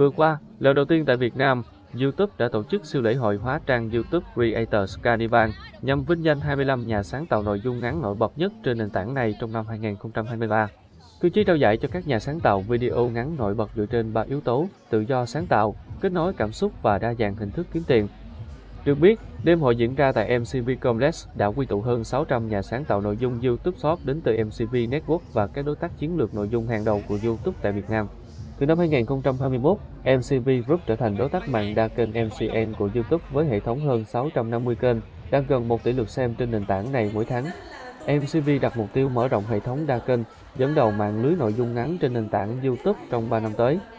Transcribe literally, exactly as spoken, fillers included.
Vừa qua, lần đầu tiên tại Việt Nam, YouTube đã tổ chức siêu lễ hội hóa trang YouTube Creators Carnival nhằm vinh danh hai mươi lăm nhà sáng tạo nội dung ngắn nổi bật nhất trên nền tảng này trong năm hai nghìn không trăm hai mươi ba. Tiêu chí trao giải cho các nhà sáng tạo video ngắn nổi bật dựa trên ba yếu tố: tự do sáng tạo, kết nối cảm xúc và đa dạng hình thức kiếm tiền. Được biết, đêm hội diễn ra tại em xê vê Complex đã quy tụ hơn sáu trăm nhà sáng tạo nội dung YouTube Short đến từ em xê vê Network và các đối tác chiến lược nội dung hàng đầu của YouTube tại Việt Nam. Từ năm hai nghìn không trăm hai mươi mốt, em xê vê Group trở thành đối tác mạng đa kênh em xê en của YouTube với hệ thống hơn sáu trăm năm mươi kênh, đạt gần một tỷ lượt xem trên nền tảng này mỗi tháng. em xê vê đặt mục tiêu mở rộng hệ thống đa kênh, dẫn đầu mạng lưới nội dung ngắn trên nền tảng YouTube trong ba năm tới.